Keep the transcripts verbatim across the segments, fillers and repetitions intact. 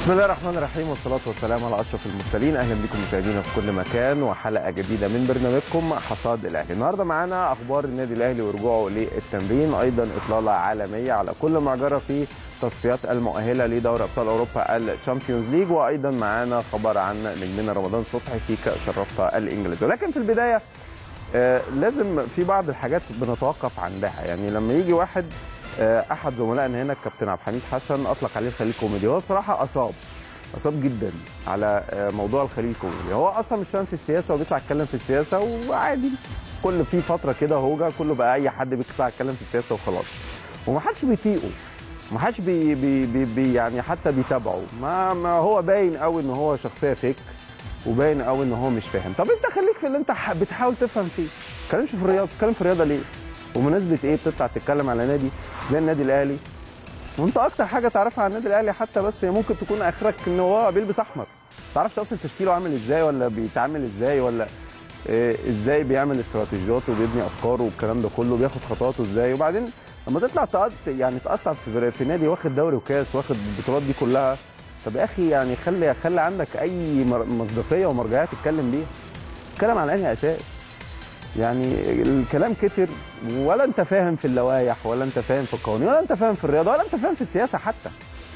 بسم الله الرحمن الرحيم والصلاة والسلام على أشرف المرسلين. أهلا بكم مشاهدينا في كل مكان وحلقة جديدة من برنامجكم حصاد الأهلي. النهارده معانا أخبار النادي الأهلي ورجوعه للتمرين، أيضا إطلالة عالمية على كل ما جرى في تصفيات المؤهلة لدوري أبطال أوروبا الشامبيونز ليج، وأيضا معانا خبر عن نجمنا رمضان صبحي في كأس الرابطة الإنجليزية. ولكن في البداية آه لازم في بعض الحاجات بنتوقف عندها. يعني لما يجي واحد احد زملائنا هنا الكابتن عبد الحميد حسن اطلق عليه الخليل كوميدي، هو الصراحه اصاب اصاب جدا على موضوع الخليل كوميدي. هو اصلا مش فاهم في السياسه وبيطلع يتكلم في السياسه وعادي، كل في فتره كده هوجه كله بقى اي حد بيطلع يتكلم في السياسه وخلاص، ومحدش بيطيقه، محدش بي بي بي بي يعني حتى بيتابعه. ما, ما هو باين قوي ان هو شخصيه فيك، وباين قوي ان هو مش فاهم. طب انت خليك في اللي انت بتحاول تفهم فيه، ما تتكلمش في الرياضه. تتكلم في الرياضه ليه؟ ومناسبه ايه بتطلع تتكلم على نادي زي النادي الاهلي وانت اكتر حاجه تعرفها عن النادي الاهلي حتى بس هي ممكن تكون اخرك ان هو بيلبس احمر، ما تعرفش اصلا تشكيله عامل ازاي ولا بيتعامل ازاي ولا إيه ازاي بيعمل استراتيجياته وبيبني افكاره والكلام ده كله، بياخد خطواته ازاي. وبعدين لما تطلع تقط يعني تقطع في, في نادي واخد دوري وكاس واخد البطولات دي كلها، طب يا اخي يعني خلي خلي عندك اي مصداقيه ومرجعيه تتكلم بيها. تتكلم على انهي اساس؟ يعني الكلام كتر، ولا انت فاهم في اللوائح ولا انت فاهم في القوانين ولا انت فاهم في الرياضه ولا انت فاهم في السياسه حتى.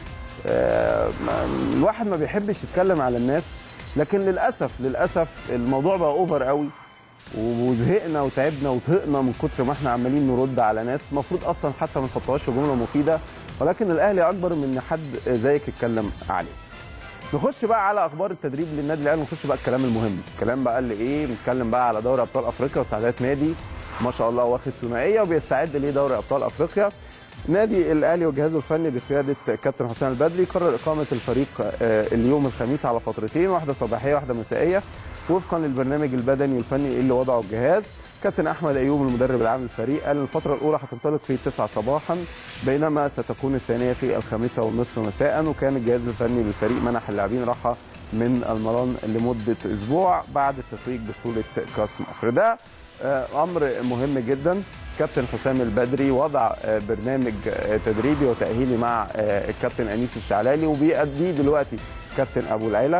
آه الواحد ما بيحبش يتكلم على الناس، لكن للاسف للاسف الموضوع بقى اوفر قوي، وزهقنا وتعبنا وطهقنا من كتر ما احنا عمالين نرد على ناس المفروض اصلا حتى ما نحطهاش في جمله مفيده، ولكن الاهلي اكبر من حد زيك يتكلم عليه. نخش بقى على اخبار التدريب للنادي الاهلي، نخش بقى الكلام المهم. الكلام بقى اللي ايه؟ نتكلم بقى على دوري ابطال افريقيا وسعادات نادي ما شاء الله واخد ثنائيه وبيستعد لدوري ابطال افريقيا. نادي الاهلي وجهازه الفني بقياده كابتن حسام البدري قرر اقامه الفريق اليوم الخميس على فترتين، واحده صباحيه واحده مسائيه، وفقا للبرنامج البدني والفني اللي وضعه الجهاز. كابتن احمد ايوب المدرب العام للفريق قال الفتره الاولى هتنطلق في تسعة صباحا، بينما ستكون الثانيه في الخامسة والنصف مساء. وكان الجهاز الفني للفريق منح اللاعبين راحه من المران لمده اسبوع بعد التتويج ببطوله كاس مصر. ده امر مهم جدا. كابتن حسام البدري وضع برنامج تدريبي وتاهيلي مع الكابتن انيس الشعلالي وبيأديه دلوقتي كابتن ابو العيله.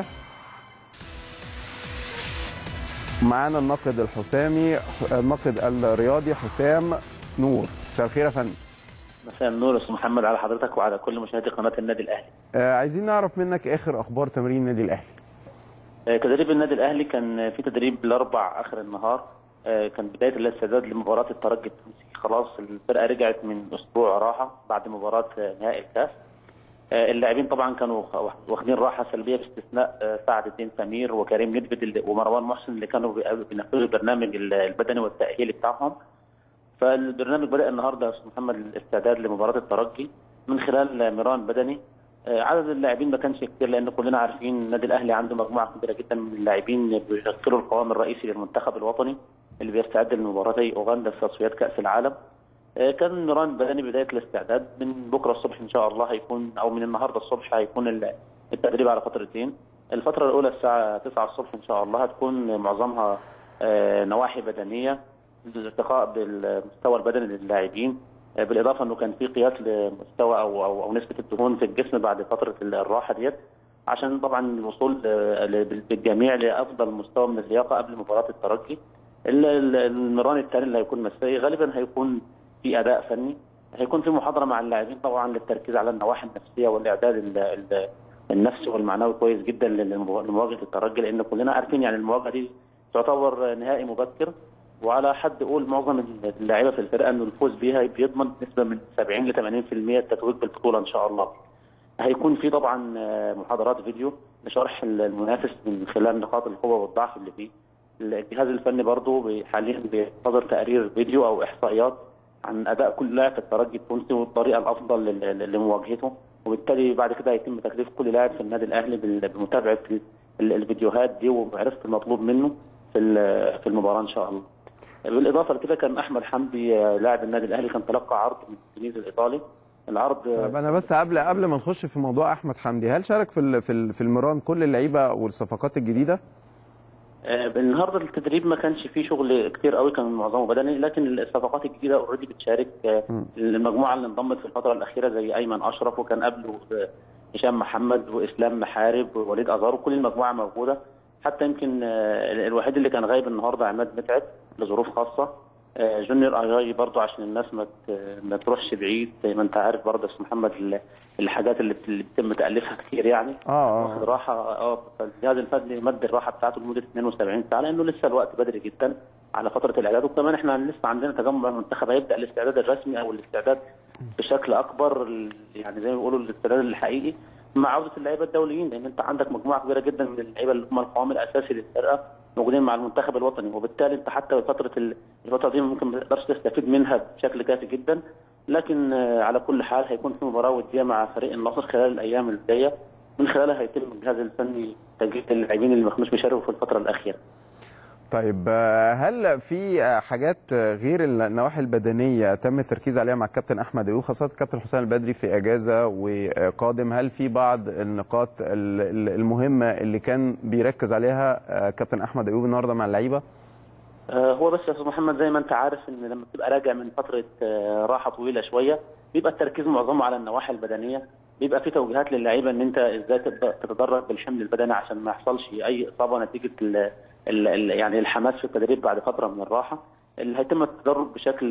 معانا الناقد الحسامي الناقد الرياضي حسام نور. مساء الخير يا فندم. مساء النور يا استاذ محمد على حضرتك وعلى كل مشاهدي قناه النادي الاهلي. آه عايزين نعرف منك اخر اخبار تمرين النادي الاهلي. آه تدريب النادي الاهلي كان في تدريب الاربع اخر النهار، آه كان بدايه الاستعداد لمباراه الترجي التونسي. خلاص الفرقه رجعت من اسبوع راحه بعد مباراه نهائي الكاس. اللاعبين طبعا كانوا واخدين راحه سلبيه باستثناء سعد الدين سمير وكريم ندفد ومروان محسن اللي كانوا بينفذوا البرنامج البدني والتاهيلي بتاعهم. فالبرنامج بدا النهارده يا استاذ محمد الاستعداد لمباراه الترجي من خلال مران بدني. عدد اللاعبين ما كانش كتير لان كلنا عارفين النادي الاهلي عنده مجموعه كبيره جدا من اللاعبين بيشكلوا القوام الرئيسي للمنتخب الوطني اللي بيستعد لمباراتي اوغندا في تصفيات كاس العالم. كان مران بدني بدايه الاستعداد من بكره الصبح ان شاء الله هيكون، او من النهارده الصبح هيكون التدريب على فترتين. الفتره الاولى الساعه تسعة الصبح ان شاء الله هتكون معظمها نواحي بدنيه للارتقاء بالمستوى البدني للاعبين، بالاضافه انه كان في قياس لمستوى او او, أو نسبه الدهون في الجسم بعد فتره الراحه ديت، عشان طبعا الوصول بالجميع لافضل مستوى من اللياقه قبل مباراه الترجي. المران الثاني اللي هيكون مسائي غالبا هيكون في اداء فني، هيكون في محاضره مع اللاعبين طبعا للتركيز على النواحي النفسيه والاعداد النفسي والمعنوي كويس جدا لمواجهه الترجي، لان كلنا عارفين يعني المواجهه دي تعتبر نهائي مبكر، وعلى حد قول معظم اللاعيبه في الفرقه انه الفوز بيها بيضمن نسبه من سبعين ل ثمانين بالمئة التتويج بالبطوله ان شاء الله. هيكون في طبعا محاضرات فيديو لشرح المنافس من خلال نقاط القوه والضعف اللي فيه. الجهاز الفني برضه حاليا بينتظر تقرير فيديو او احصائيات عن اداء كل لاعب في الترجي التونسي والطريقه الافضل لمواجهته، وبالتالي بعد كده هيتم تكليف كل لاعب في النادي الاهلي بمتابعه الفيديوهات دي ومعرفه المطلوب منه في في المباراه ان شاء الله. بالاضافه لكده كان احمد حمدي لاعب النادي الاهلي كان تلقى عرض من التلميذ الايطالي. العرض طب انا بس قبل قبل ما نخش في موضوع احمد حمدي، هل شارك في في في المران كل اللعيبه والصفقات الجديده؟ النهارده التدريب ما كانش فيه شغل كتير قوي، كان معظمه بدني، لكن الصفقات الجديده اوريدي بتشارك. المجموعه اللي انضمت في الفتره الاخيره زي ايمن اشرف، وكان قبله هشام محمد واسلام محارب ووليد ازار، وكل المجموعه موجوده. حتى يمكن الوحيد اللي كان غايب النهارده عماد متعب لظروف خاصه. جونيور اجاي برضه عشان الناس ما ما تروحش بعيد، زي ما انت عارف برضه يا استاذ محمد الحاجات اللي بيتم تاليفها كتير يعني. اه واخد راحه. اه فالجهاز الفني مد الراحه بتاعته لمده اثنين وسبعين ساعه، لانه لسه الوقت بدري جدا على فتره الاعداد. وكمان احنا لسه عندنا تجمع المنتخب، هيبدا الاستعداد الرسمي او الاستعداد بشكل اكبر، يعني زي ما بيقولوا الاستعداد الحقيقي مع عوده اللعيبه الدوليين، لان انت عندك مجموعه كبيره جدا من اللعيبه اللي هم القوام الاساسي للفرقه موجودين مع المنتخب الوطني، وبالتالي انت حتى فتره الفتره دي ممكن ما تقدرش تستفيد منها بشكل كافي جدا. لكن على كل حال هيكون في مباراه وديه مع فريق النصر خلال الايام الجايه، من خلالها هيتم الجهاز الفني تجهيز اللاعبين اللي ما كانوش بيشاركوا في الفتره الاخيره. طيب هل في حاجات غير النواحي البدنيه تم التركيز عليها مع الكابتن احمد ايوب، خاصه الكابتن حسام البدري في اجازه وقادم؟ هل في بعض النقاط المهمه اللي كان بيركز عليها كابتن احمد ايوب النهارده مع اللعيبه؟ هو بس يا استاذ محمد زي ما انت عارف ان لما بتبقى راجع من فتره راحه طويله شويه بيبقى التركيز معظمه على النواحي البدنيه، بيبقى في توجيهات للعيبه ان انت ازاي تتدرب بالحمل البدني عشان ما يحصلش اي اصابه نتيجه ال ال ال يعني الحماس في التدريب بعد فتره من الراحه. اللي هيتم التدرب بشكل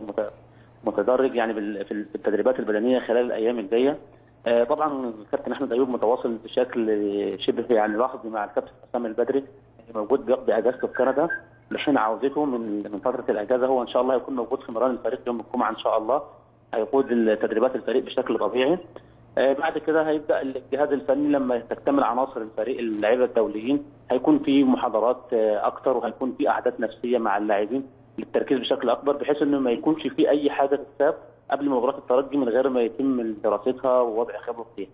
متدرج يعني في التدريبات البدنيه خلال الايام الجايه. طبعا الكابتن احمد ايوب متواصل بشكل شبه يعني لحظي مع الكابتن حسام البدري، موجود بيقضي اجازته في كندا لحين عودته من من فتره الاجازه. هو ان شاء الله هيكون موجود في مران الفريق يوم الجمعه ان شاء الله، هيقود تدريبات الفريق بشكل طبيعي. بعد كده هيبدا الجهاز الفني لما تكتمل عناصر الفريق اللعيبه الدوليين، هيكون في محاضرات اكتر وهيكون في قعدات نفسيه مع اللاعبين للتركيز بشكل اكبر، بحيث انه ما يكونش في اي حاجه تتساب قبل مباراه الترجي من غير ما يتم دراستها ووضع خبره فيها.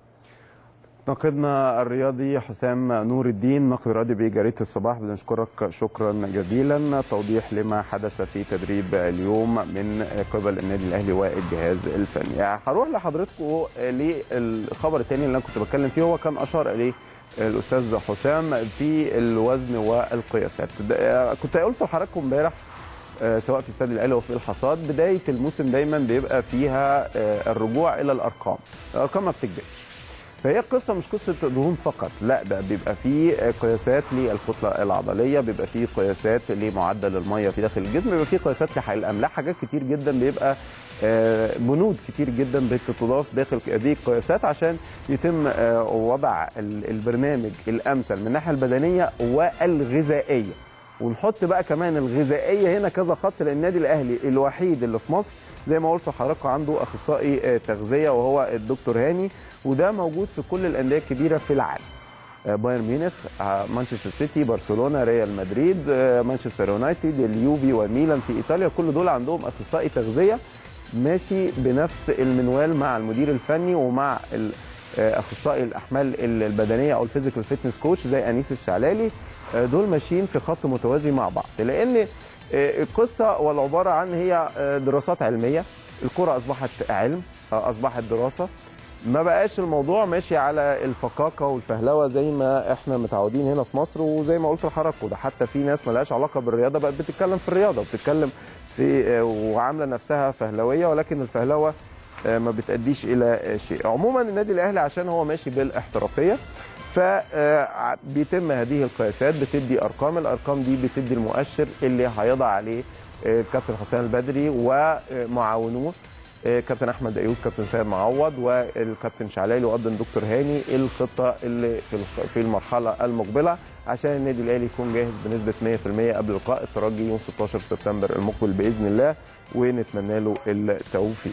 ناقدنا الرياضي حسام نور الدين، ناقد رياضي بجريدة الصباح، بنشكرك شكرا جزيلا. توضيح لما حدث في تدريب اليوم من قبل النادي الاهلي والجهاز الفني. هروح لحضراتكم للخبر الثاني اللي انا كنت بتكلم فيه، هو كان اشار اليه الاستاذ حسام في الوزن والقياسات. كنت قلت لحضراتكم امبارح سواء في استاد الاهلي وفي الحصاد، بدايه الموسم دايما بيبقى فيها الرجوع الى الارقام، الارقام ما بتكذبش. فهي القصه مش قصه دهون فقط، لا ده بيبقى فيه قياسات للكتله العضليه، بيبقى فيه قياسات لمعدل الميه في داخل الجسم، بيبقى فيه قياسات لحرق الاملاح، حاجات كتير جدا بيبقى بنود كتير جدا بتضاف داخل هذه القياسات عشان يتم وضع البرنامج الامثل من الناحيه البدنيه والغذائيه. ونحط بقى كمان الغذائيه هنا كذا خط، لان النادي الاهلي الوحيد اللي في مصر زي ما قلت لحضراتكم عنده اخصائي تغذيه وهو الدكتور هاني، وده موجود في كل الانديه الكبيره في العالم. بايرن ميونخ، مانشستر سيتي، برشلونه، ريال مدريد، مانشستر يونايتد، اليوفي وميلان في ايطاليا، كل دول عندهم اخصائي تغذيه ماشي بنفس المنوال مع المدير الفني ومع اخصائي الاحمال البدنيه او الفيزيكال فيتنس كوتش زي انيس الشعلالي. دول ماشيين في خط متوازي مع بعض، لان القصه والعباره عن هي دراسات علميه. الكره اصبحت علم، اصبحت دراسه، ما بقاش الموضوع ماشي على الفقاقه والفهلوه زي ما احنا متعودين هنا في مصر. وزي ما قلت لحضراتكم ده حتى في ناس ما لهاش علاقه بالرياضه بقت بتتكلم في الرياضه، بتتكلم في وعامله نفسها فهلويه، ولكن الفهلوه ما بتأديش الى شيء. عموما النادي الاهلي عشان هو ماشي بالاحترافيه فبيتم هذه القياسات، بتدي ارقام، الارقام دي بتدي المؤشر اللي هيضع عليه الكابتن حسام البدري ومعاونوه كابتن احمد ايوب، كابتن سيد معوض، والكابتن شعلالي، وايضا دكتور هاني، الخطه اللي في المرحله المقبله عشان النادي الاهلي يكون جاهز بنسبه مية في المية قبل لقاء الترجي يوم ستاشر سبتمبر المقبل باذن الله، ونتمنى له التوفيق.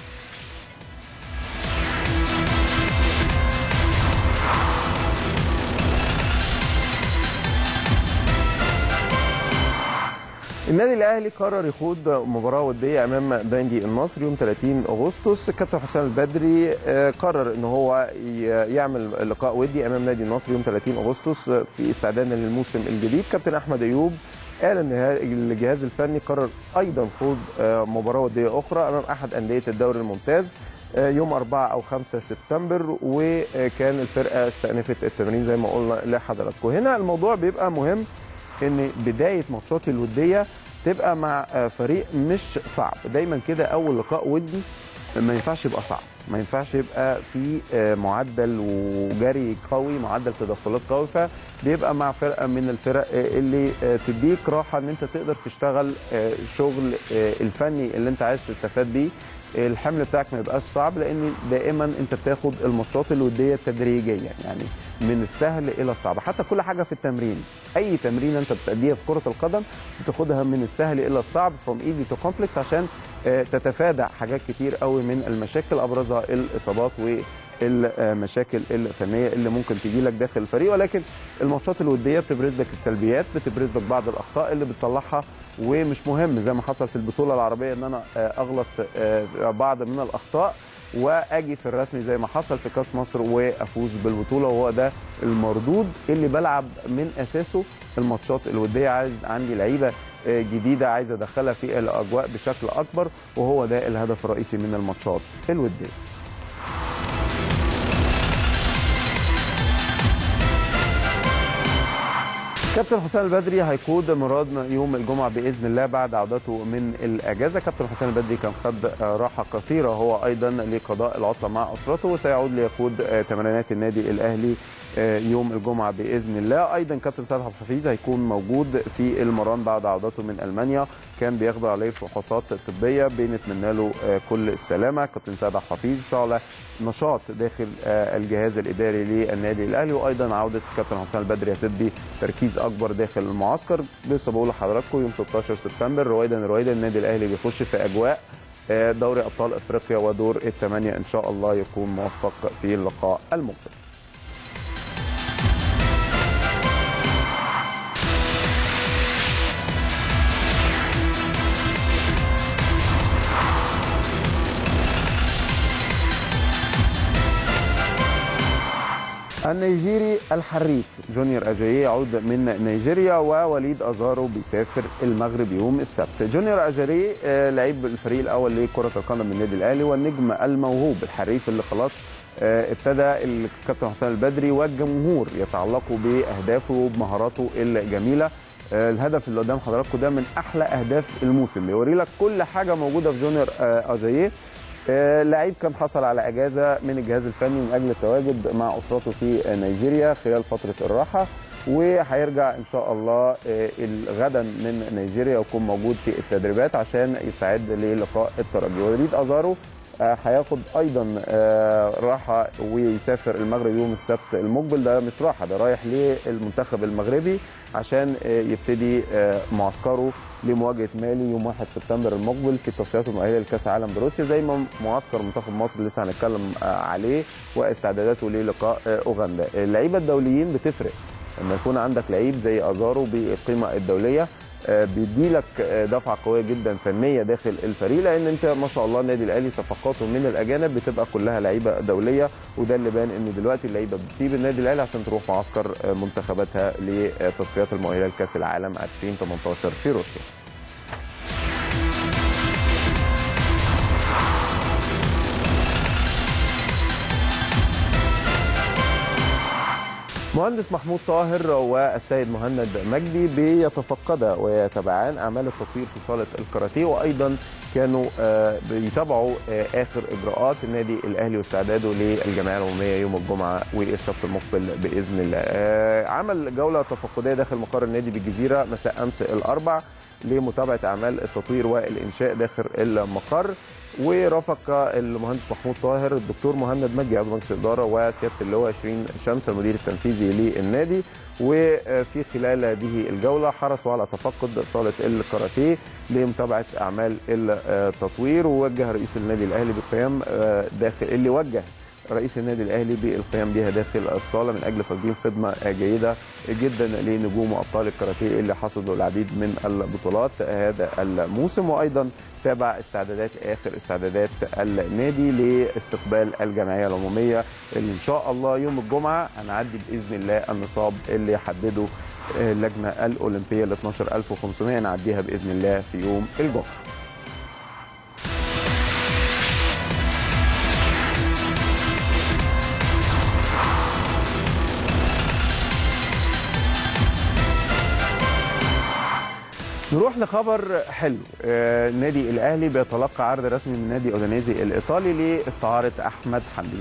النادي الاهلي قرر يخوض مباراه وديه امام بنجي النصر يوم ثلاثين اغسطس. الكابتن حسام البدري قرر ان هو يعمل لقاء ودي امام نادي النصر يوم ثلاثين اغسطس في استعدادا للموسم الجديد. كابتن احمد ايوب قال ان الجهاز الفني قرر ايضا خوض مباراه وديه اخرى امام احد انديه الدوري الممتاز يوم أربعة او خمسة سبتمبر، وكان الفرقه استأنفت التمرين زي ما قلنا لحضراتكم. هنا الموضوع بيبقى مهم ان بدايه ماتشات الوديه تبقى مع فريق مش صعب. دايما كده اول لقاء ودي ما ينفعش يبقى صعب، ما ينفعش يبقى في معدل وجري قوي، معدل تدخلات قوي، فبيبقى مع فرقه من الفرق اللي تديك راحه ان انت تقدر تشتغل شغل الفني اللي انت عايز تستفاد بيه. الحمل بتاعك ما يبقاش صعب، لان دائما انت بتاخد الماتشات الوديه تدريجيا، يعني من السهل الى الصعب. حتى كل حاجه في التمرين، اي تمرين انت بتأديها في كره القدم بتاخدها من السهل الى الصعب، from easy to complex، عشان تتفادى حاجات كتير قوي من المشاكل، ابرزها الاصابات والمشاكل الفنيه اللي ممكن تيجي لك داخل الفريق. ولكن الماتشات الوديه بتبرز لك السلبيات، بتبرز لك بعض الاخطاء اللي بتصلحها، ومش مهم زي ما حصل في البطوله العربيه ان انا اغلط بعض من الاخطاء واجي في الرسمي زي ما حصل في كاس مصر وافوز بالبطوله. وهو ده المردود اللي بلعب من اساسه الماتشات الوديه. عايز عندي لعيبه جديده عايز ادخلها في الاجواء بشكل اكبر، وهو ده الهدف الرئيسي من الماتشات الوديه. كابتن حسام البدري هيقود مراد يوم الجمعه باذن الله بعد عودته من الاجازه. كابتن حسام البدري كان خد راحه قصيره هو ايضا لقضاء العطله مع اسرته، وسيعود ليقود تمرينات النادي الاهلي يوم الجمعه باذن الله. ايضا كابتن سيد عبد الحفيظ هيكون موجود في المران بعد عودته من المانيا، كان بياخد عليه فحوصات طبيه، بنتمنى له كل السلامه. كابتن سيد عبد الحفيظ على نشاط داخل الجهاز الاداري للنادي الاهلي، وايضا عوده كابتن حسام البدري هتدي تركيز اكبر داخل المعسكر. لسه بقول لحضراتكم يوم ستاشر سبتمبر رويدا رويدا النادي الاهلي بيخش في اجواء دوري ابطال افريقيا ودور الثمانيه، ان شاء الله يكون موفق في اللقاء المقبل. النيجيري الحريف جونيور اجاييه يعود من نيجيريا، ووليد ازارو بيسافر المغرب يوم السبت. جونيور اجاييه لعيب الفريق الاول لكره القدم بالنادي الاهلي، والنجم الموهوب الحريف اللي خلاص ابتدى الكابتن حسام البدري والجمهور يتعلقوا باهدافه وبمهاراته الجميله. الهدف اللي قدام حضراتكم ده من احلى اهداف الموسم، بيوري لك كل حاجه موجوده في جونيور اجاييه. آه لعيب كان حصل على اجازه من الجهاز الفني من اجل التواجد مع اسرته في نيجيريا خلال فتره الراحه، وهيرجع ان شاء الله آه غدا من نيجيريا ويكون موجود في التدريبات عشان يستعد للقاء الترجي. وليد ازارو هياخد آه ايضا آه راحه ويسافر المغرب يوم السبت المقبل. ده مش راحه، ده رايح للمنتخب المغربي عشان آه يبتدي آه معسكره لمواجهه مالي يوم واحد سبتمبر المقبل في التصفيات المؤهله لكاس العالم بروسيا، زي ما معسكر منتخب مصر لسه هنتكلم عليه واستعداداته للقاء اوغندا. اللعيبه الدوليين بتفرق لما يكون عندك لعيب زي ازارو بالقيمه الدوليه، بيدي لك دفعه قويه جدا فنيه داخل الفريق، لان انت ما شاء الله النادي الاهلي صفقاته من الاجانب بتبقى كلها لعيبه دوليه، وده اللي بان ان دلوقتي اللعيبه بتسيب النادي الاهلي عشان تروح معسكر منتخباتها لتصفيات المؤهله لكاس العالم ألفين وثمانية عشر في روسيا. مهندس محمود طاهر والسيد مهند مجدي بيتفقدا ويتابعان اعمال التطوير في صاله الكاراتيه، وايضا كانوا بيتابعوا اخر اجراءات النادي الاهلي واستعداده للجمعيه العموميه يوم الجمعه والسبت المقبل باذن الله. عمل جوله تفقديه داخل مقر النادي بالجزيره مساء امس الاربع لمتابعه اعمال التطوير والانشاء داخل المقر، ورافق المهندس محمود طاهر الدكتور مهند مجدي عضو مجلس الاداره وسياده اللواء شيرين شمس المدير التنفيذي للنادي. وفي خلال هذه الجوله حرصوا على تفقد صاله الكاراتيه لمتابعه اعمال التطوير، ووجه رئيس النادي الاهلي بالقيام داخل اللي وجه رئيس النادي الاهلي بالقيام بها داخل الصاله من اجل تقديم خدمه جيده جدا لنجوم وابطال الكاراتيه اللي حصدوا العديد من البطولات هذا الموسم. وايضا تابع استعدادات اخر استعدادات النادي لاستقبال الجمعيه العموميه اللي ان شاء الله يوم الجمعه هنعدي باذن الله النصاب اللي حدده اللجنه الاولمبيه ل اثناشر ألف وخمسمائة، نعديها باذن الله في يوم الجمعه. نروح لخبر حلو. آه، النادي الاهلي بيتلقى عرض رسمي من نادي اودينيزي الايطالي لاستعاره احمد حمدي.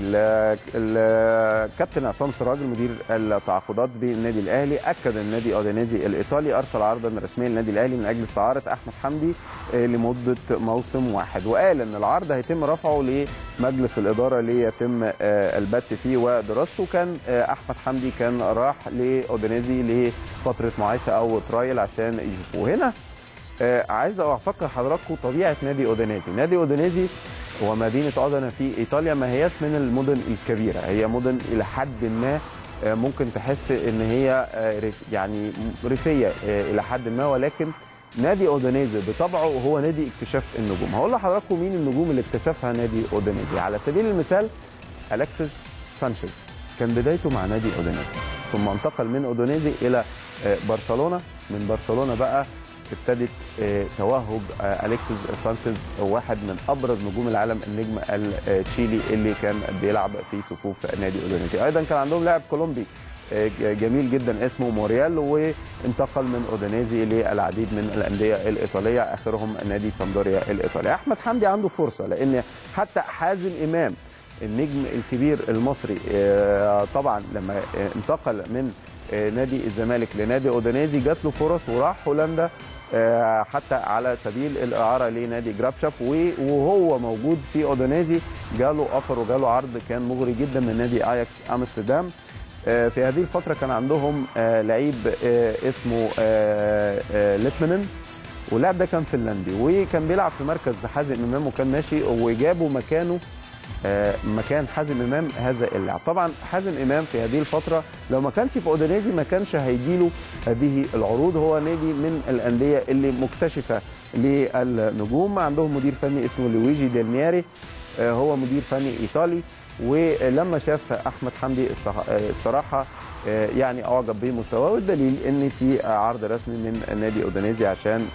الكابتن عصام سراج مدير التعاقدات بالنادي الاهلي اكد ان نادي اودينيزي الايطالي ارسل عرضا رسميا للنادي الاهلي من اجل استعاره احمد حمدي آه، لمده موسم واحد، وقال ان العرض هيتم رفعه لمجلس الاداره ليتم آه، البت فيه ودراسته. كان آه، احمد حمدي كان راح لاودينيزي لفتره معايشه او ترايل عشان يشوفوه. هنا آه عايز افكر حضراتكم طبيعه نادي اودينيزي. نادي اودينيزي ومدينه اودينا في ايطاليا ما هياش من المدن الكبيره، هي مدن الى حد ما آه ممكن تحس ان هي آه يعني ريفيه آه الى حد ما، ولكن نادي اودينيزي بطبعه هو نادي اكتشاف النجوم. هقول لحضراتكم مين النجوم اللي اكتشفها نادي اودينيزي. على سبيل المثال اليكسيس سانشيز كان بدايته مع نادي اودينيزي، ثم انتقل من اودينيزي الى آه برشلونه. من برشلونه بقى ابتدت توهج اليكسيس سانشيز، واحد من ابرز نجوم العالم، النجم التشيلي اللي كان بيلعب في صفوف نادي اودينيزي. ايضا كان عندهم لاعب كولومبي جميل جدا اسمه موريال، وانتقل من اودينيزي للعديد من الانديه الايطاليه اخرهم نادي سامدوريا الايطالي. احمد حمدي عنده فرصه، لان حتى حازم امام النجم الكبير المصري طبعا لما انتقل من نادي الزمالك لنادي اودينيزي جات له فرص وراح هولندا حتى على سبيل الاعاره لنادي جرابشاف، وهو موجود في اودينيزي جاله اوفر وجاله عرض كان مغري جدا من نادي اياكس امستردام. في هذه الفتره كان عندهم لعيب اسمه ليتمنن، واللاعب ده كان فنلندي وكان بيلعب في مركز حازم امام وكان ماشي، وجابوا مكانه مكان حازم امام هذا اللاعب. طبعا حازم امام في هذه الفتره لو ما كانش في اودينيزي ما كانش هيجي له هذه العروض. هو نادي من الانديه اللي مكتشفه للنجوم، عندهم مدير فني اسمه لويجي ديلمياري، هو مدير فني ايطالي، ولما شاف احمد حمدي الصراحه يعني اعجب بمستواه، والدليل ان في عرض رسمي من نادي اودينيزي عشان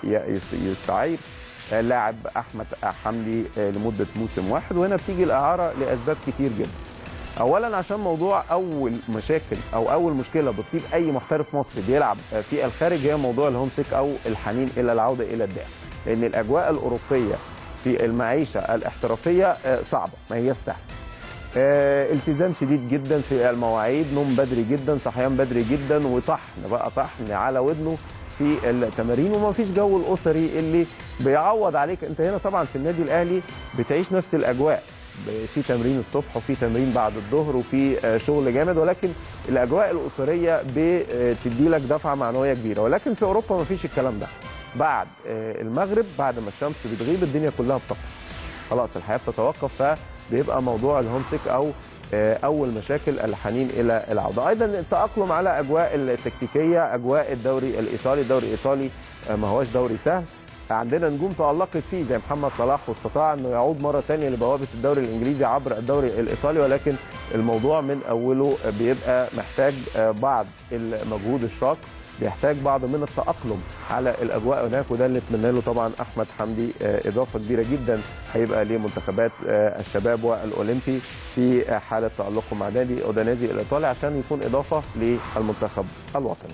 يستعير لاعب احمد حمدي لمده موسم واحد. وهنا بتيجي الاعاره لاسباب كتير جدا. اولا عشان موضوع اول مشاكل او اول مشكله بتصيب اي محترف مصري بيلعب في الخارج هي موضوع الهومسيك او الحنين الى العوده الى الداخل، لان الاجواء الاوروبيه في المعيشه الاحترافيه صعبه ما هي سهله. التزام شديد جدا في المواعيد، نوم بدري جدا، صحيان بدري جدا، وطحن بقى طحن على ودنه في التمارين، وما فيش جو الاسري اللي بيعوض عليك. انت هنا طبعا في النادي الاهلي بتعيش نفس الاجواء، في تمرين الصبح وفي تمرين بعد الظهر وفي شغل جامد، ولكن الاجواء الاسريه بتدي لك دفعه معنويه كبيره. ولكن في اوروبا ما فيش الكلام ده. بعد المغرب بعد ما الشمس بتغيب الدنيا كلها بتقف، خلاص الحياه بتتوقف، فبيبقى موضوع الهومسيك او اول مشاكل الحنين الى العوده. ايضا التاقلم على اجواء التكتيكيه، اجواء الدوري الايطالي. الدوري الايطالي ما هوش دوري سهل، عندنا نجوم تألقت فيه زي محمد صلاح واستطاع انه يعود مره ثانيه لبوابه الدوري الانجليزي عبر الدوري الايطالي، ولكن الموضوع من اوله بيبقى محتاج بعض المجهود الشاق، بيحتاج بعض من التأقلم على الاجواء هناك، وده اللي اتمنى له طبعا احمد حمدي. اضافه كبيره جدا هيبقى لمنتخبات الشباب والاولمبي في حاله تألقه مع نادي اودينيزي الايطالي عشان يكون اضافه للمنتخب الوطني.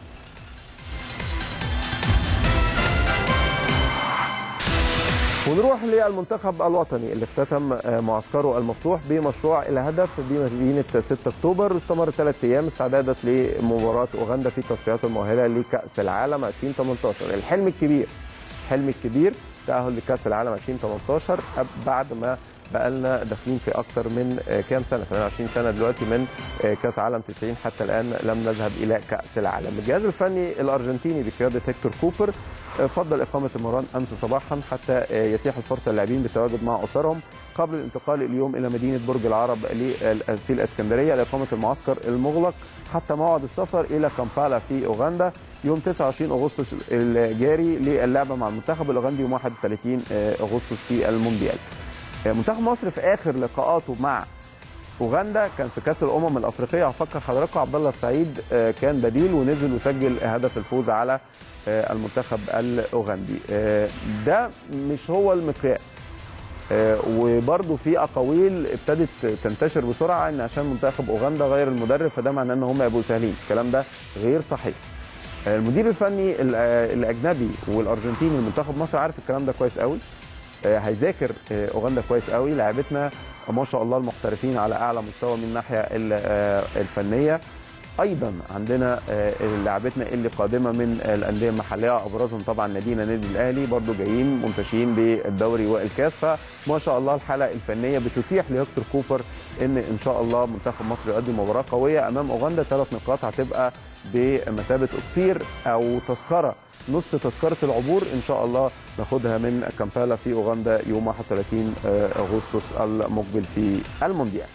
ونروح للمنتخب الوطني اللي اختتم معسكره المفتوح بمشروع الهدف بمدينه ستة اكتوبر، واستمر ثلاث ايام استعدادا لمباراه اوغندا في التصفيات المؤهله لكاس العالم ألفين وثمانية عشر. الحلم الكبير الحلم الكبير تاهل لكاس العالم ألفين وثمانية عشر بعد ما بقالنا داخلين في اكثر من كام سنه، ثمانية وعشرين سنه دلوقتي من كاس عالم تسعين حتى الان لم نذهب الى كاس العالم. الجهاز الفني الارجنتيني بقياده هيكتور كوبر فضل اقامه المران امس صباحا حتى يتيح الفرصه للاعبين بالتواجد مع اسرهم قبل الانتقال اليوم الى مدينه برج العرب في الاسكندريه لاقامه المعسكر المغلق حتى موعد السفر الى كامبالا في اوغندا يوم تسعة وعشرين اغسطس الجاري للعبه مع المنتخب الاوغندي يوم واحد وثلاثين اغسطس في المونديال. منتخب مصر في اخر لقاءاته مع اوغندا كان في كاس الامم الافريقيه، هفكر حضراتكم عبد الله السعيد كان بديل ونزل وسجل هدف الفوز على المنتخب الاوغندي. ده مش هو المقياس، وبرده في اقاويل ابتدت تنتشر بسرعه ان عشان منتخب اوغندا غير المدرب فده معناه ان هم يبقوا سهلين. الكلام ده غير صحيح. المدير الفني الاجنبي والارجنتيني لمنتخب مصر عارف الكلام ده كويس قوي، هيذاكر اوغندا كويس قوي. لاعبتنا ما شاء الله المحترفين على اعلى مستوى من الناحيه الفنيه. ايضا عندنا لاعبتنا اللي قادمه من الانديه المحليه، ابرزهم طبعا نادينا نادي الاهلي، برضو جايين منتشرين بالدوري والكاس. فما شاء الله الحاله الفنيه بتتيح لهكتور كوبر ان ان شاء الله منتخب مصر يقدم مباراه قويه امام اوغندا. ثلاث نقاط هتبقى بمثابه اكسير او تذكره، نص تذكره العبور ان شاء الله ناخدها من كامبالا في اوغندا يوم واحد وثلاثين اغسطس المقبل في المونديال.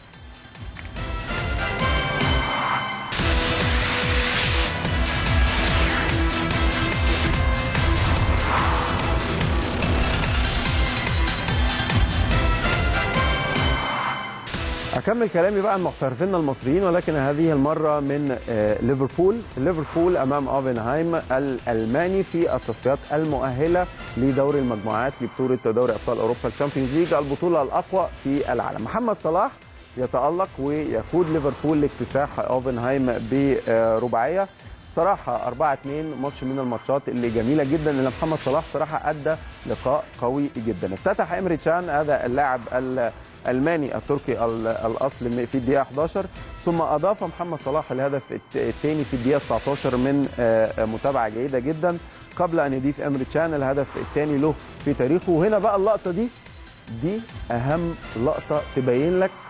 أكمل كلامي بقى عن محترفينا المصريين، ولكن هذه المرة من ليفربول. ليفربول أمام أوفنهايم الألماني في التصفيات المؤهلة لدوري المجموعات لبطولة دوري أبطال أوروبا الشامبيونز ليج، البطولة الأقوى في العالم. محمد صلاح يتألق ويقود ليفربول لاكتساح أوفنهايم برباعية. صراحة أربعة اثنين ماتش من الماتشات اللي جميلة جدا، اللي محمد صلاح صراحة أدى لقاء قوي جدا. افتتح إمري تشان هذا اللاعب الألماني التركي الأصل في الدقيقة أحد عشر، ثم أضاف محمد صلاح الهدف الثاني في الدقيقة تسعة عشر من متابعة جيدة جدا، قبل أن يضيف إمري تشان الهدف الثاني له في تاريخه. وهنا بقى اللقطة دي دي أهم لقطة تبين لك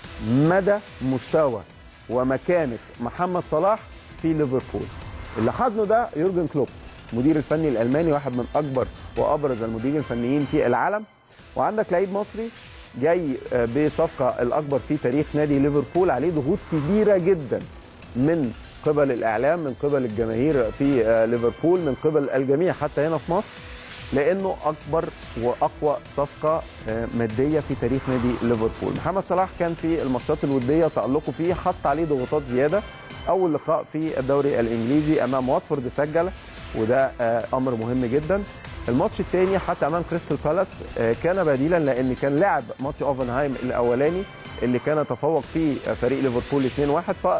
مدى مستوى ومكانة محمد صلاح في ليفربول. اللي حضنه ده يورجن كلوب، مدير الفني الألماني، واحد من أكبر وأبرز المديرين الفنيين في العالم. وعندك لعيب مصري جاي بصفقة الأكبر في تاريخ نادي ليفربول، عليه ضغوط كبيرة جدا من قبل الإعلام، من قبل الجماهير في ليفربول، من قبل الجميع حتى هنا في مصر، لأنه أكبر وأقوى صفقة مادية في تاريخ نادي ليفربول. محمد صلاح كان في الماتشات الودية تألقه فيه حط عليه ضغوطات زيادة. أول لقاء في الدوري الإنجليزي أمام واتفورد سجل، وده أمر مهم جدا. الماتش الثاني حتى امام كريستال بالاس كان بديلا، لان كان لعب ماتش اوفنهايم الاولاني اللي كان تفوق فيه فريق ليفربول اثنين واحد، ف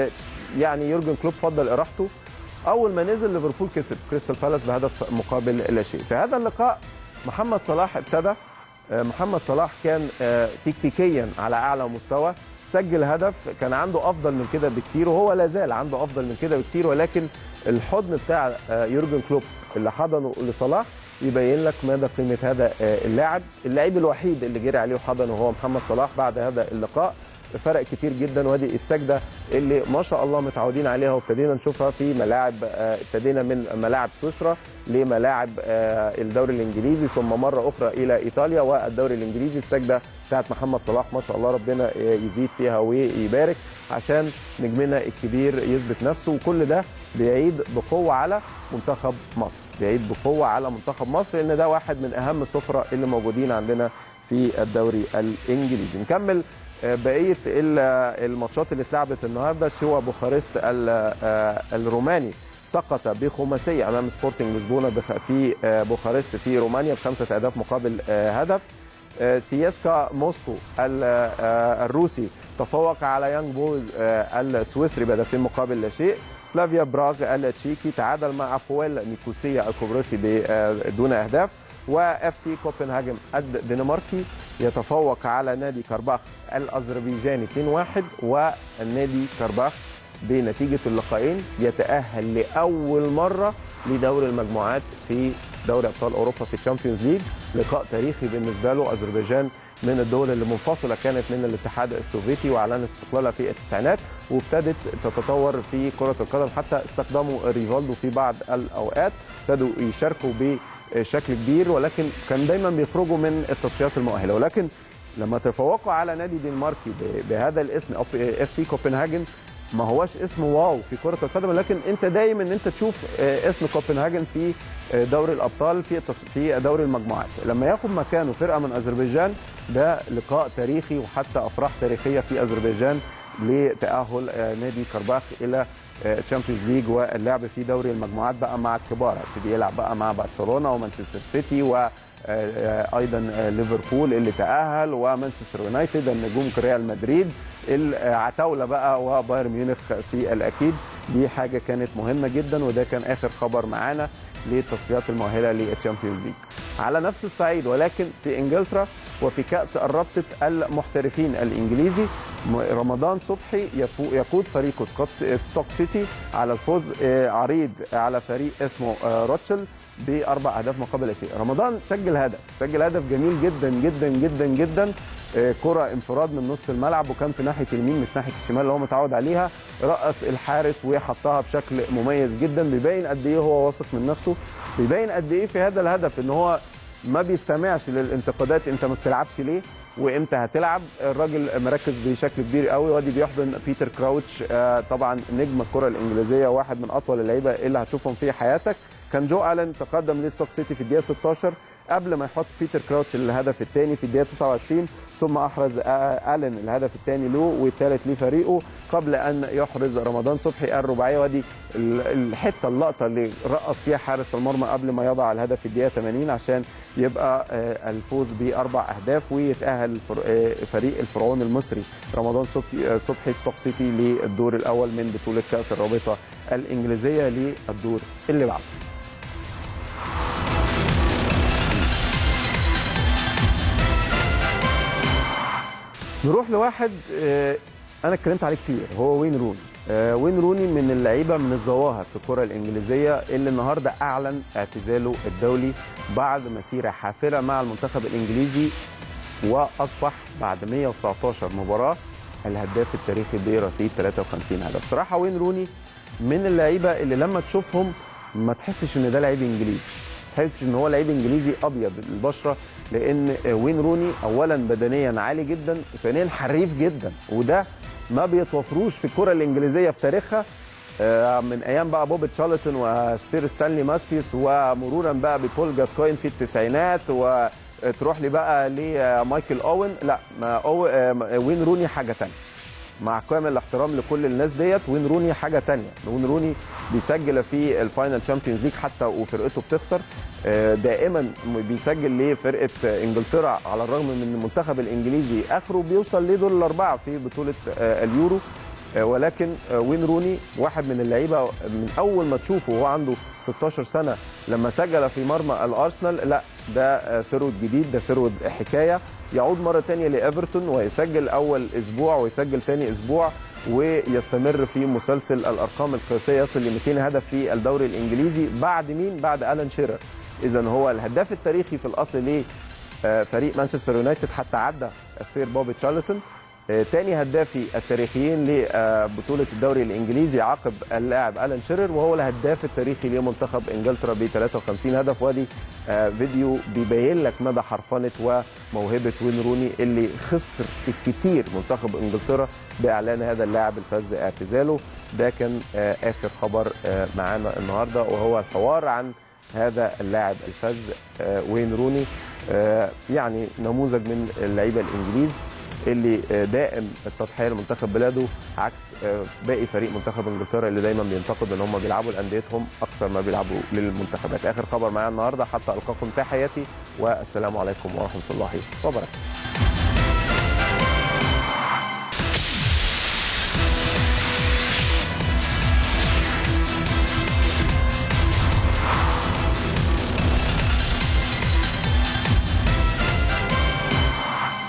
يعني يورجن كلوب فضل اراحته. اول ما نزل ليفربول كسب كريستال بالاس بهدف مقابل لا شيء. في هذا اللقاء محمد صلاح ابتدى. محمد صلاح كان تكتيكيا على اعلى مستوى، سجل هدف، كان عنده افضل من كده بكتير، وهو لا زال عنده افضل من كده بكتير، ولكن الحضن بتاع يورجن كلوب اللي حضنه لصلاح يبين لك مدى قيمه هذا اللاعب. اللاعب الوحيد اللي جري عليه وحضنه هو محمد صلاح بعد هذا اللقاء. فرق كتير جدا، وادي السجده اللي ما شاء الله متعودين عليها وابتدينا نشوفها في ملاعب، ابتدينا من ملاعب سويسرا لملاعب الدوري الانجليزي، ثم مره اخرى الى ايطاليا والدوري الانجليزي. السجده بتاعت محمد صلاح ما شاء الله ربنا يزيد فيها ويبارك، عشان نجمنا الكبير يثبت نفسه، وكل ده بيعيد بقوه على منتخب مصر، بيعيد بقوه على منتخب مصر، لان ده واحد من اهم السفراء اللي موجودين عندنا في الدوري الانجليزي. نكمل بقيه الماتشات اللي اتلعبت النهارده. شوا بوخارست الروماني سقط بخماسيه امام سبورتنج لشبونه في بوخارست في رومانيا بخمسه اهداف مقابل هدف. سياسكا موسكو الروسي تفوق على يانج بويز السويسري بهدفين مقابل لا شيء. سلافيا براغ التشيكي تعادل مع فويل نيكوسيا القبرصي دون اهداف. واف سي كوبنهاجن الدنماركي يتفوق على نادي كارباخ الاذربيجاني اثنين واحد، والنادي كارباخ بنتيجه اللقاءين يتاهل لاول مره لدوري المجموعات في دوري ابطال اوروبا في الشامبيونز ليج. لقاء تاريخي بالنسبه له. اذربيجان من الدول اللي منفصله كانت من الاتحاد السوفيتي واعلنت استقلالها في التسعينات، وابتدت تتطور في كره القدم، حتى استخدموا ريفالدو في بعض الاوقات، ابتدوا يشاركوا بشكل كبير، ولكن كان دايما بيخرجوا من التصفيات المؤهله. ولكن لما تفوقوا على نادي دنماركي بهذا الاسم اف سي كوبنهاجن، ما هواش اسم واو في كره القدم، لكن انت دايما ان انت تشوف اسم كوبنهاجن في دوري الابطال في في دوري المجموعات. لما ياخد مكانه فرقه من اذربيجان، ده لقاء تاريخي وحتى افراح تاريخيه في اذربيجان، لتاهل نادي كرباخ الى تشامبيونز ليج واللعب في دوري المجموعات بقى مع الكبار. هيبتدي يلعب بقى مع برشلونه ومانشستر سيتي وايضا ليفربول اللي تاهل ومانشستر يونايتد، النجوم ريال مدريد، العتاوله بقى وبايرن ميونخ في الاكيد. دي حاجه كانت مهمه جدا، وده كان اخر خبر معانا للتصفيات المؤهله للتشامبيونز ليج. على نفس الصعيد ولكن في انجلترا وفي كاس الرابطه المحترفين الانجليزي، رمضان صبحي يقود فريقه ستوك سيتي على الفوز عريض على فريق اسمه روتشل باربع اهداف مقابل شيء. رمضان سجل هدف سجل هدف جميل جدا جدا جدا جدا، كرة انفراد من نص الملعب وكان في ناحيه اليمين مش ناحيه الشمال اللي هو متعود عليها، رقص الحارس وحطها بشكل مميز جدا. بيبين قد ايه هو واثق من نفسه، بيبين قد ايه في هذا الهدف ان هو ما بيستمعش للانتقادات انت ما بتلعبش ليه وامتى هتلعب. الراجل مركز بشكل كبير قوي، وادي بيحضن بيتر كراوتش طبعا نجم الكره الانجليزيه واحد من اطول اللعيبه اللي هتشوفهم في حياتك. كان جو الين تقدم لستوك سيتي في الدقيقه ستاشر قبل ما يحط بيتر كراوتش الهدف الثاني في الدقيقه تسعة وعشرين، ثم احرز الين الهدف الثاني له والثالث لفريقه قبل ان يحرز رمضان صبحي الرباعيه. ودي الحته اللقطه اللي رقص فيها حارس المرمى قبل ما يضع الهدف في الدقيقه ثمانين عشان يبقى الفوز باربع اهداف ويتاهل فريق الفرعون المصري رمضان صبحي ستوك سيتي للدور الاول من بطوله كاس الرابطه الانجليزيه للدور اللي بعده. نروح لواحد انا اتكلمت عليه كتير، هو وين روني. وين روني من اللعيبه من الظواهر في الكره الانجليزيه اللي النهارده اعلن اعتزاله الدولي بعد مسيره حافله مع المنتخب الانجليزي، واصبح بعد مية وتسعتاشر مباراه الهداف التاريخي برصيد ثلاثة وخمسين هدف. بصراحه وين روني من اللعيبه اللي لما تشوفهم ما تحسش ان ده لعيب انجليزي، تحسش ان هو لعيب انجليزي ابيض البشره، لان وين روني اولا بدنيا عالي جدا وثانيا حريف جدا، وده ما بيتوفروش في الكره الانجليزيه في تاريخها من ايام بقى بوب تشارلتون وستير ستانلي ماثيوس ومرورا بقى ببول جاسكوين في التسعينات، وتروح لي بقى لمايكل اوين. لا ما أو وين روني حاجه ثانيه، مع كامل الاحترام لكل الناس ديت. وين روني حاجه ثانيه، وين روني بيسجل في الفاينل تشامبيونز ليج حتى وفرقته بتخسر، دائما بيسجل لفرقه انجلترا على الرغم من المنتخب الانجليزي اخره بيوصل لدور الاربعه في بطوله اليورو. ولكن وين روني واحد من اللعيبه من اول ما تشوفه وهو عنده ستاشر سنه لما سجل في مرمى الارسنال، لا ده فرود جديد، ده فرود حكايه. يعود مره ثانيه لايفرتون ويسجل اول اسبوع ويسجل ثاني اسبوع ويستمر في مسلسل الارقام القياسيه، يصل ل مئتين هدف في الدوري الانجليزي. بعد مين؟ بعد الان شيرر. اذا هو الهداف التاريخي في الاصل لفريق مانشستر يونايتد حتى عدى السير بوبي تشارلتون. ثاني هدافي التاريخيين لبطوله الدوري الانجليزي عقب اللاعب الان شيرر، وهو الهداف التاريخي لمنتخب انجلترا ب ثلاثة وخمسين هدف. وادي فيديو بيبين لك مدى حرفنه وموهبه وين روني اللي خسر الكثير منتخب انجلترا باعلان هذا اللاعب الفذ اعتزاله. ده كان اخر خبر معانا النهارده، وهو الحوار عن هذا اللاعب الفذ وين روني، يعني نموذج من اللعيبه الانجليز اللي دائم التضحيه لمنتخب بلاده، عكس باقي فريق منتخب انجلترا اللي دايما بينتقد ان هم بيلعبوا لانديتهم اكثر ما بيلعبوا للمنتخبات. اخر خبر معايا النهارده، حتى القاكم تحياتي والسلام عليكم ورحمه الله وبركاته.